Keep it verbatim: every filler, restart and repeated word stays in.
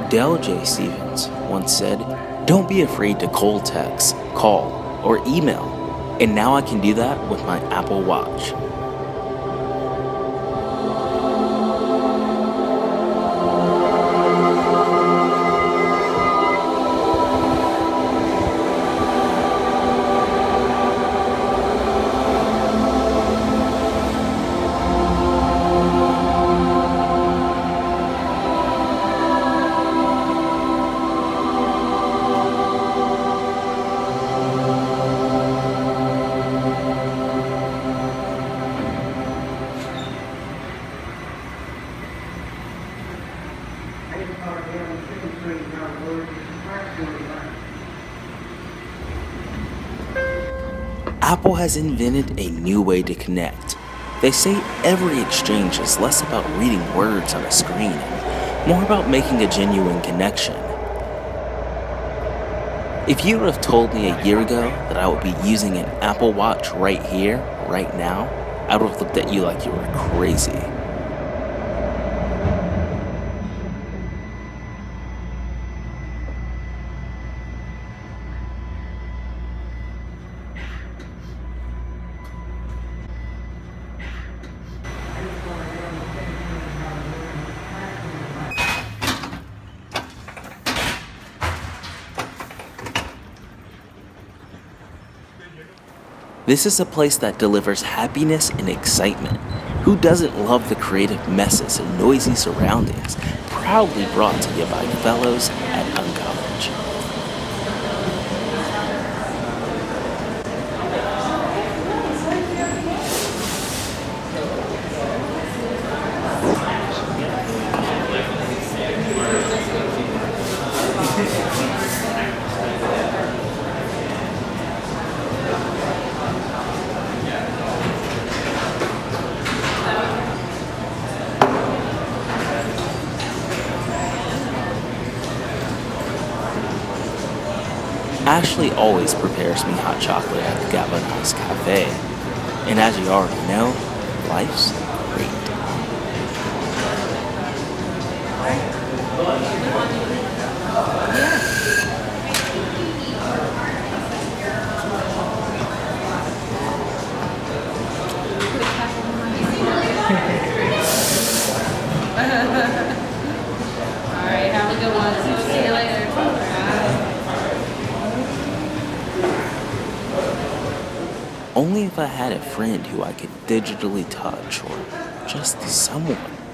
Dale J. Stevens once said, "Don't be afraid to cold text, call, or email." And now I can do that with my Apple Watch. Apple has invented a new way to connect. They say every exchange is less about reading words on a screen and more about making a genuine connection. If you would have told me a year ago that I would be using an Apple Watch right here, right now, I would have looked at you like you were crazy. This is a place that delivers happiness and excitement. Who doesn't love the creative messes and noisy surroundings? Proudly brought to you by fellows at UnCollege. Ashley always prepares me hot chocolate at the Galvanized Cafe, and as you already know, life's great. Alright, have a good one. See you later. Only if I had a friend who I could digitally touch, or just someone.